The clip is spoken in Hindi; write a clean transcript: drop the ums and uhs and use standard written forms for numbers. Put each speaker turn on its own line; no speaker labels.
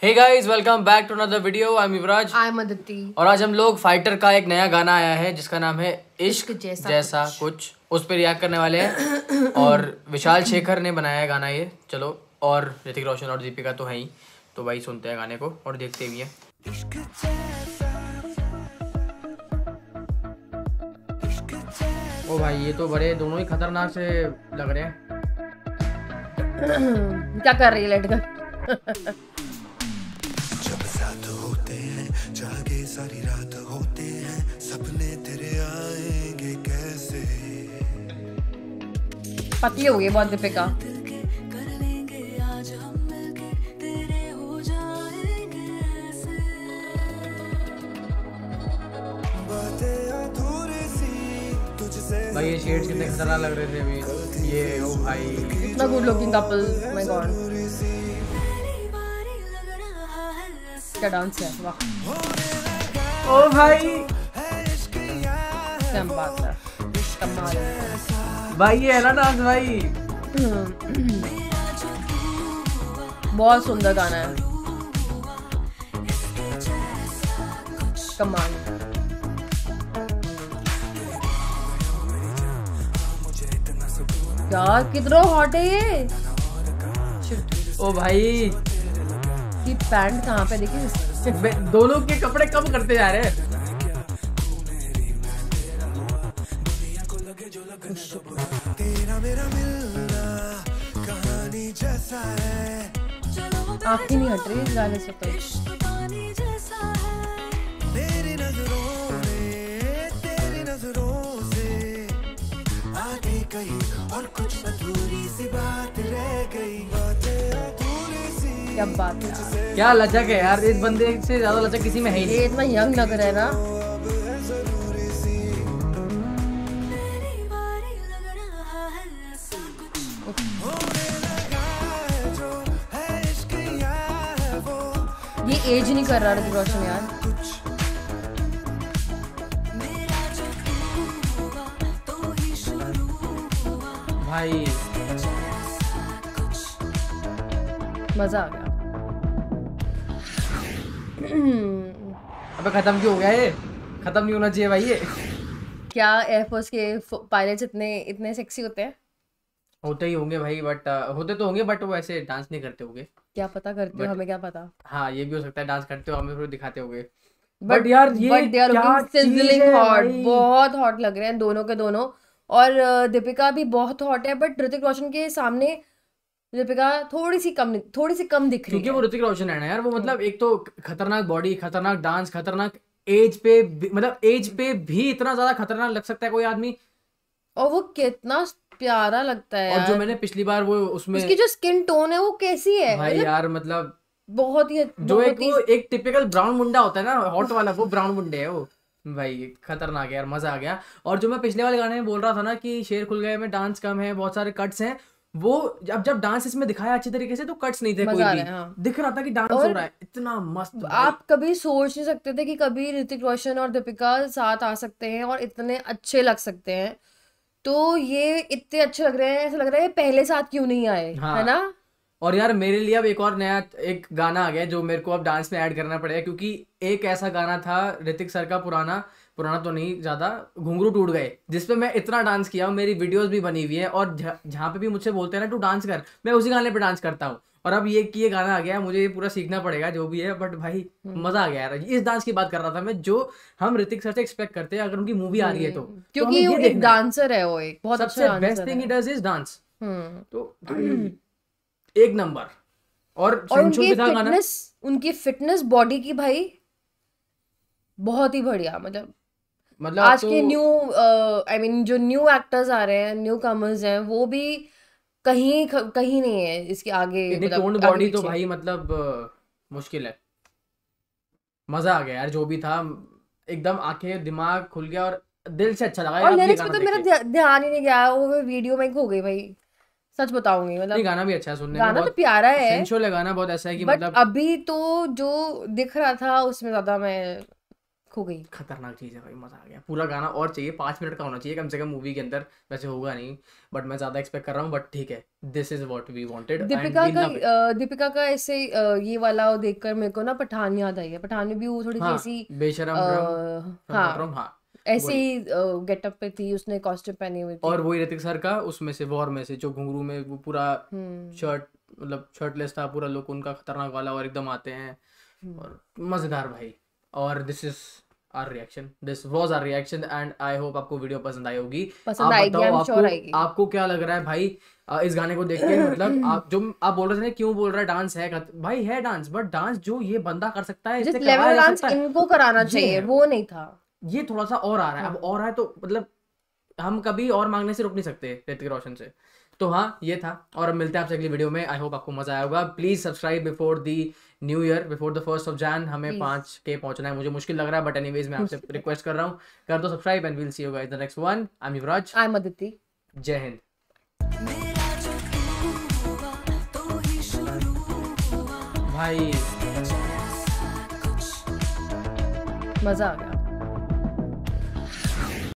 Hey guys, welcome back to another video. I am Yuvraj.
I am Aditi.
और आज हम लोग फाइटर का एक नया गाना आया है जिसका नाम है इश्क
जैसा
जैसा कुछ। उस पर रिएक्ट करने वाले हैं और विशाल शेखर ने बनाया है गाना ये। चलो, और ऋतिक रोशन और दीपिका तो है ही, तो भाई सुनते हैं गाने को और देखते भी हैं। ओ भाई, ये तो बड़े दोनों ही खतरनाक से लग रहे हैं।
क्या कर रही है लड़का?
जब साथ होते हैं जागे सारी रात होते हैं, सपने तेरे आएंगे कैसे।
पतली हो गई बहुत दीपिका।
भाई ये शेड्स कितने खतरनाक लग रहे थे अभी। ये ओ भाई,
इतना good looking couple, my god. क्या डांस है, वाह।
ओ भाई,
क्या बात है, कमाल है
भाई ये है ना डांस भाई।
बहुत सुंदर गाना है, कमाल। यार कितना हॉट है ये।
ओ भाई,
ये पैंट कहाँ पे देखिए।
दोनों के कपड़े कम करते जा रहे हैं।
तेरा मेरा मिलना कहानी जैसा है,
आँखें नहीं हट रही इस गाने से तो।
मेरी नजरों ने तेरी नजरों से आगे गई और कुछ अधूरी सी बात रह गई, बातें अधूरी सी।
क्या बात है,
क्या लचक है यार, इस बंदे से ज्यादा लचक किसी में है ही नहीं।
ये इतना यंग लग रहा है ना। ये एज नहीं कर रहा ऋतिक रोशन यार।
भाई
मजा आ गया।
अबे खत्म क्यों हो गया ये? खत्म नहीं होना चाहिए भाई ये।
क्या एयरफोर्स के पायलट्स इतने इतने सेक्सी होते हैं?
होते ही होंगे भाई, बट होते तो होंगे, बट वो ऐसे डांस नहीं करते होंगे।
क्या पता करते हो, हमें क्या पता।
हाँ, ये भी हो सकता है डांस करते हो, हमें फिर दिखाते होंगे।
बट
यार ये
बट दे आर
क्या
लुकिंग
चीज
सिजलिंग
है
हॉट,
भाई।
बहुत हॉट लग रहे हैं दोनों के दोनों। और दीपिका भी बहुत हॉट है, बट ऋतिक रोशन के सामने दीपिका थोड़ी सी कम दिख रही
क्योंकि
है।
वो ऋतिक रोशन है ना यार, वो मतलब एक तो खतरनाक बॉडी, खतरनाक डांस, खतरनाक एज पे मतलब एज पे भी इतना ज्यादा खतरनाक लग सकता है कोई आदमी।
और वो कितना प्यारा लगता है
और
यार।
जो मैंने पिछली बार वो उसमें
उसकी जो स्किन टोन है वो कैसी है
भाई यार, मतलब
बहुत ही
जो वो एक टिपिकल ब्राउन मुंडा होता है ना हॉट वाला, वो ब्राउन मुंडे है वो। भाई खतरनाक है यार, मजा आ गया। और जो मैं पिछले वाले गाने में बोल रहा था ना कि शेर खुल गए में डांस कम है, बहुत सारे कट्स हैं, वो जब डांस इसमें दिखाया अच्छी तरीके से तो कट्स नहीं थे कोई
मजा आ
भी।
रहा है, हाँ।
दिख रहा था कि डांस हो रहा है, इतना मस्त भाई।
आप कभी सोच नहीं सकते थे कि कभी ऋतिक रोशन और दीपिका साथ आ सकते हैं और इतने अच्छे लग सकते हैं। तो ये इतने अच्छे लग रहे हैं, ऐसा लग रहा है ये पहले साथ क्यों नहीं आए,
हाँ।
है ना।
और यार मेरे लिए अब एक और नया एक गाना आ गया जो मेरे को अब डांस में ऐड करना पड़ेगा, क्योंकि एक ऐसा गाना था ऋतिक सर का पुराना तो नहीं ज्यादा, घुंघरू टूट गए, जिसपे मैं इतना डांस किया हूँ, मेरी वीडियोस भी बनी हुई है। और जहाँ पे भी मुझसे बोलते हैं ना तू डांस कर, मैं उसी गाने पे डांस करता हूँ। और अब ये गाना आ गया, मुझे ये पूरा सीखना पड़ेगा जो भी है। बट भाई मजा आ गया यार, इस डांस की बात कर रहा था मैं, जो हम ऋतिक सर से एक्सपेक्ट करते हैं अगर उनकी मूवी आ रही है तो
क्योंकि वो एक डांसर है, वो एक बहुत अच्छा
सबसे बेस्ट
डांसर
थिंग
है।
He does is dance. तो एक नंबर। और
उनकी फिटनेस बॉडी की भाई बहुत ही बढ़िया। मतलब आज
तो
के न्यू आई मीन जो न्यू एक्टर्स आ रहे हैं, न्यू कमर्स हैं, वो भी कहीं नहीं है इसके आगे।
इतनी
मतलब
टोन्ड
आगे
बॉडी तो
पीछे।
भाई मतलब मुश्किल है। मजा आ गया यार जो भी था, एकदम आंखें दिमाग खुल गया और दिल से अच्छा लगा
और
यार। अब ये
लिरिक्स पे
गाना
तो मेरा
देखिए,
ध्यान ही नहीं गया, वो वीडियो में खो गई भाई, सच बताऊंगी।
नहीं
मतलब
गाना भी अच्छा है सुनने में,
गाना तो
बहुत
प्यारा है,
सेंसुअल है गाना, बहुत ऐसा है कि
बट
मतलब
अभी तो जो दिख रहा था उसमें ज्यादा मैं खो गई।
खतरनाक चीज़ है भाई, मज़ा आ गया। पूरा गाना और चाहिए, 5 मिनट का होना चाहिए कम से कम मूवी के अंदर। वैसे होगा नहीं, बट मैं ज़्यादा एक्सपेक्ट कर रहा हूँ, बट ठीक है, this is what we wanted and we love it.
Deepika का ऐसे ये वाला देखकर मेरे को ना पठान याद आई है। पठान में भी वो थोड़ी सी
हाँ,
ऐसी
बेशरम ड्रम
हाँ
हाँ,
ऐसे
वही।
ही गेटअप पे थी, उसने कॉस्ट्यूम पहनी हुई थी।
और वही ऋतिक सर का उसमें से वॉर में से जो घुंघरू में वो पूरा शर्ट, मतलब शर्टलेस था पूरा लुक उनका, खतरनाक वाला, और एकदम आते हैं और मज़ेदार भाई। और this is our reaction, this was our reaction and I hope आपको वीडियो पसंद आई होगी।
पसंद
आप
आएगी,
बताओ
I'm sure आएगी।
आपको आपको क्या लग रहा है भाई इस गाने को देख के? मतलब आप जो आप बोल रहे थे ना, क्यों बोल रहा है डांस है, भाई है डांस, बट डांस जो ये बंदा कर सकता है,
जिस
इससे
लेवल
करवाया जा
डांस
सकता है,
इनको कराना
ये
चाहिए
है।
वो नहीं था।
ये थोड़ा सा और आ रहा है, अब और है तो मतलब हम कभी और मांगने से रुक नहीं सकते ऋतिक रोशन से। तो हाँ, ये था, और अब मिलते हैं आपसे अगली वीडियो में। आई होप आपको मजा आया होगा। Please subscribe before the new year, before the 1st of Jan। हमें 5K पहुंचना है, मुझे मुश्किल लग रहा है, बट एनीवेज मैं आपसे रिक्वेस्ट कर रहा हूँ, कर दो subscribe and will see you guys the next one. I am Yuvraj,
I am Aditi.
जय हिंद। भाई
मजा आ गया।